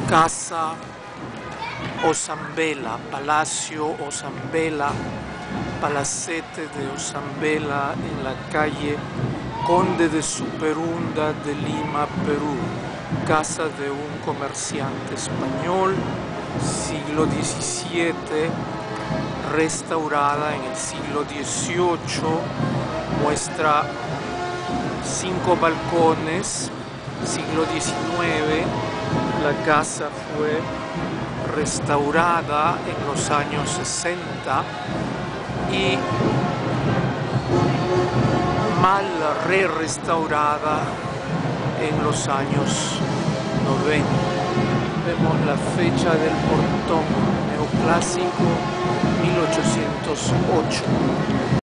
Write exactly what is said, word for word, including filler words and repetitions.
Casa Osambela, Palacio Osambela, Palacete de Osambela en la calle Conde de Superunda de Lima, Perú. Casa de un comerciante español, siglo diecisiete, restaurada en el siglo dieciocho, muestra cinco balcones, siglo diecinueve. La casa fue restaurada en los años sesenta y mal re-restaurada en los años noventa. Vemos la fecha del portón, neoclásico, mil ochocientos ocho.